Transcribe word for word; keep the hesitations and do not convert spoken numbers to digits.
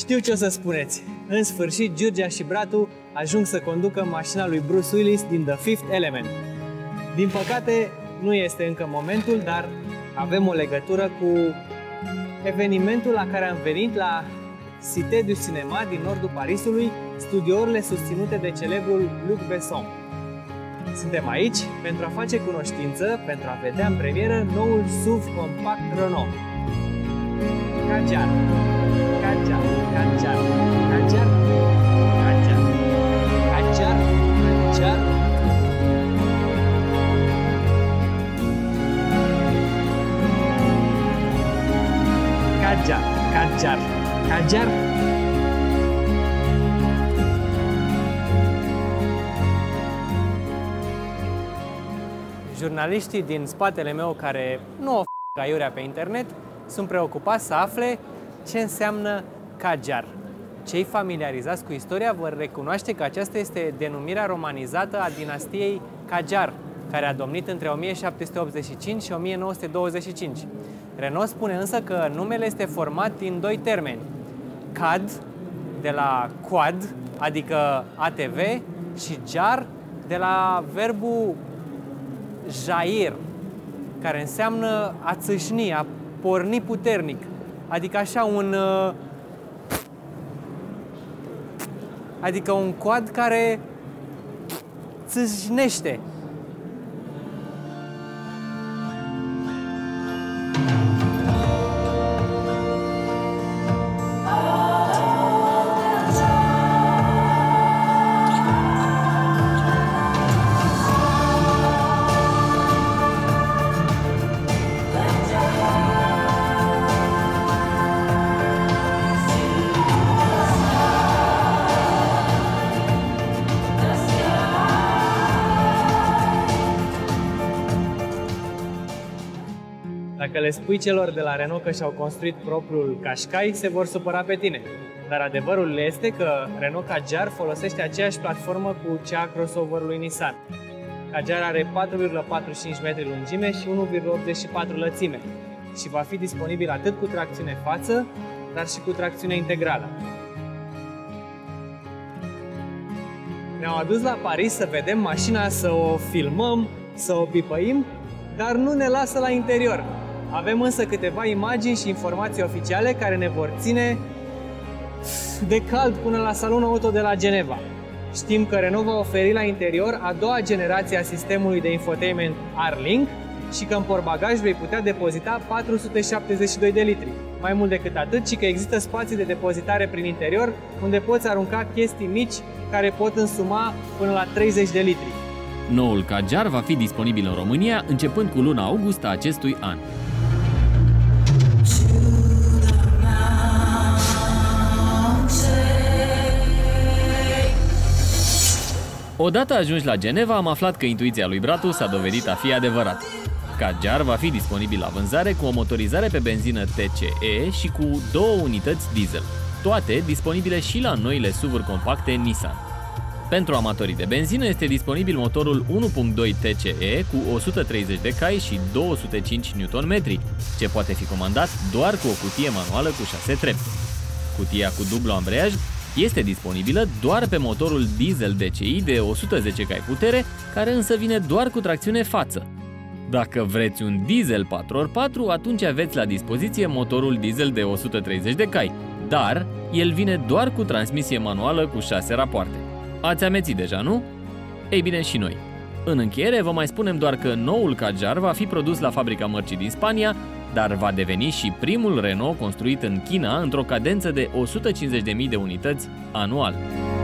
Știu ce o să spuneți. În sfârșit, Giurgia și Bratu ajung să conducă mașina lui Bruce Willis din The Fifth Element. Din păcate, nu este încă momentul, dar avem o legătură cu evenimentul la care am venit la Cité du Cinéma din nordul Parisului, studiourile susținute de celebrul Luc Besson. Suntem aici pentru a face cunoștință, pentru a vedea în premieră noul S U V compact Renault. Kadjar, Kadjar, Kadjar, Kadjar, Kadjar, Kadjar, Kadjar. Kadjar, Kadjar, Kadjar. Jurnaliștii din spatele meu care nu o f*** aiurea pe internet sunt preocupați să afle ce înseamnă Kadjar. Cei familiarizați cu istoria vor recunoaște că aceasta este denumirea romanizată a dinastiei Kadjar, care a domnit între o mie șapte sute optzeci și cinci și o mie nouă sute douăzeci și cinci. Renault spune însă că numele este format din doi termeni. Kad, de la quad, adică A T V, și jar, de la verbul jair, care înseamnă a țâșni, a porni puternic. Adică așa un... Adică un quad care țâșnește. Dacă le spui celor de la Renault că și-au construit propriul Qashqai, se vor supăra pe tine. Dar adevărul este că Renault Kadjar folosește aceeași platformă cu cea a crossover-ului Nissan. Kadjar are patru virgulă patruzeci și cinci metri lungime și unu virgulă optzeci și patru lățime și va fi disponibil atât cu tracțiune față, dar și cu tracțiune integrală. Ne-au adus la Paris să vedem mașina, să o filmăm, să o pipăim, dar nu ne lasă la interior. Avem însă câteva imagini și informații oficiale care ne vor ține de cald până la salonul auto de la Geneva. Știm că Renault va oferi la interior a doua generație a sistemului de infotainment R-Link și că în portbagaj vei putea depozita patru sute șaptezeci și doi de litri. Mai mult decât atât, ci că există spații de depozitare prin interior unde poți arunca chestii mici care pot însuma până la treizeci de litri. Noul Kadjar va fi disponibil în România începând cu luna august a acestui an. Odată ajunși la Geneva, am aflat că intuiția lui Bratu s-a dovedit a fi adevărată. Kadjar va fi disponibil la vânzare cu o motorizare pe benzină T C E și cu două unități diesel, toate disponibile și la noile S U V-uri compacte Nissan. Pentru amatorii de benzină este disponibil motorul unu punct doi T C E cu o sută treizeci de cai și două sute cinci newton metri, ce poate fi comandat doar cu o cutie manuală cu șase trepte. Cutia cu dublu ambreiaj este disponibilă doar pe motorul diesel D C I de o sută zece cai putere, care însă vine doar cu tracțiune față. Dacă vreți un diesel patru ori patru, atunci aveți la dispoziție motorul diesel de o sută treizeci de cai, dar el vine doar cu transmisie manuală cu șase rapoarte. Ați amețit deja, nu? Ei bine, și noi. În încheiere, vă mai spunem doar că noul Kadjar va fi produs la fabrica mărcii din Spania, dar va deveni și primul Renault construit în China într-o cadență de o sută cincizeci de mii de unități anual.